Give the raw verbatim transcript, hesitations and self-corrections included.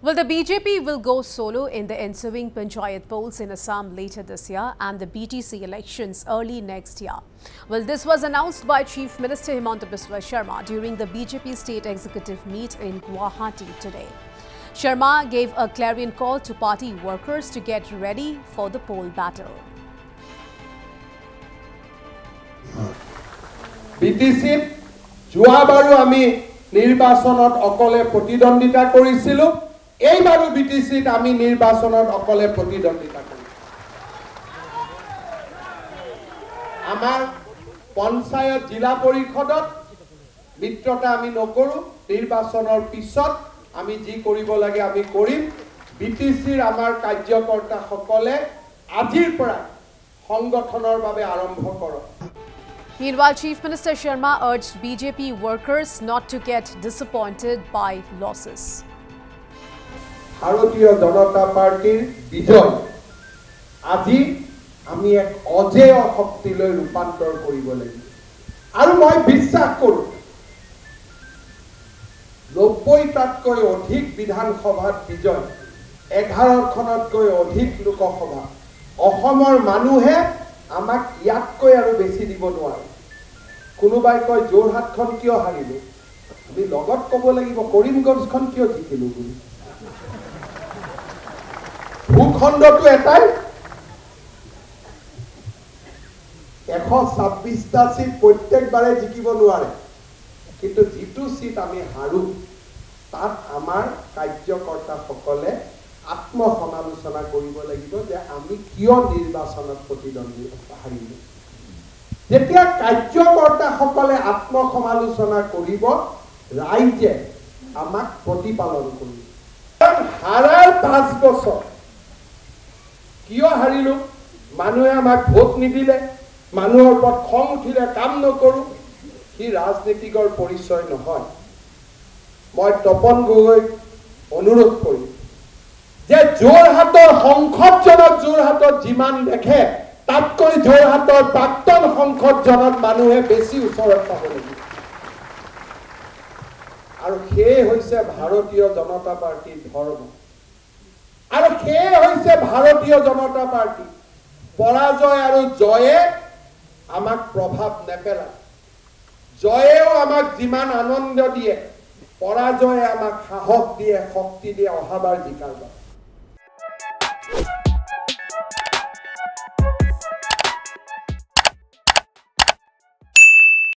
Well, the B J P will go solo in the ensuing Panchayat polls in Assam later this year and the B T C elections early next year. Well, this was announced by Chief Minister Himanta Biswa Sharma during the B J P State Executive meet in Guwahati today. Sharma gave a clarion call to party workers to get ready for the poll battle. B T C Juabaru ami nirbasonot okole protidondita korisilu. এইবাৰো B T C আমি নিৰ্বাচনত অকলে প্ৰতিদ্বন্দ্বিতা কৰিম। আমাৰ পঞ্চায়ত জিলা পৰিষদত মিত্ৰতা আমি নকৰো। নিৰ্বাচনৰ পিছত আমি যি কৰিব লাগে আমি কৰিম। B T C আমাৰ কাৰ্যকৰ্তা সকলে আজিৰ পৰা সংগঠনৰ বাবে আৰম্ভ কৰক। Meanwhile, Chief Minister Sharma urged B J P workers not to get disappointed by losses. ভাৰতীয় জনতা পাৰ্টিৰ বিজয় আজি আমি এক অজেয় শক্তিলৈ ৰূপান্তৰ কৰিব লাগিব আৰু মই বিশ্বাস কৰোঁ নব্বৈ টাতকৈ অধিক বিধানসভাত বিজয় এঘাৰ খনতকৈ অধিক লোকসভা অসমৰ মানুহে আমাক ইয়াতকৈ আৰু বেছি দিব নোৱাৰে কোনোবাই কয় যোৰহাটখন কিয় হাৰিলো আমি লগত ক'ব লাগিব কৰিমগঞ্জখন কিয় জিকিলো বুলি ভূখণ্ডটো এটাই এশ ছাব্বিশটা সিট প্ৰত্যেকবাৰে জিকিব নোৱাৰে কিন্তু যিটো সিট আমি হাৰু তাত আমাৰ কাৰ্যকৰ্তা সকলে আত্মসমালোচনা কৰিব লাগিব যে আমি কিয় নিৰ্বাচনত প্ৰতিদ্বন্দ্বিতা হাৰিলো যেতিয়া কাৰ্যকৰ্তা সকলে আত্মসমালোচনা কৰিব ৰাইজে আমাক প্ৰতিপালন কৰিব হাৰাৰ পাঁচ বছৰ কিয় হাৰিলো মানুহে আমাক ভোট নিদিলে মানুহৰ ওপৰত খং উঠিলে কাম নকৰো কি ৰাজনীতিকৰ পৰিচয় নহয় মই তপন গগৈ অনুৰোধ কৰিম যে যোৰহাটৰ সংসদজনক যোৰহাটত যিমান দেখে তাতকৈ যোৰহাটৰ প্ৰাক্তন সংসদজনক মানুহে বেছি ওচৰত পাব লাগিব আৰু সেই হৈছে ভাৰতীয় জনতা পাৰ্টিৰ ধৰ্ম আৰু সেই হৈছে ভাৰতীয় জনতা পাৰ্টি পৰাজয় আৰু জয়ে আমাক প্ৰভাৱ নেপেলায় জয়েও আমাক যিমান আনন্দ দিয়ে পৰাজয়ে আমাক সাহস দিয়ে শক্তি দিয়ে অহাবাৰ জিকাৰ বাবে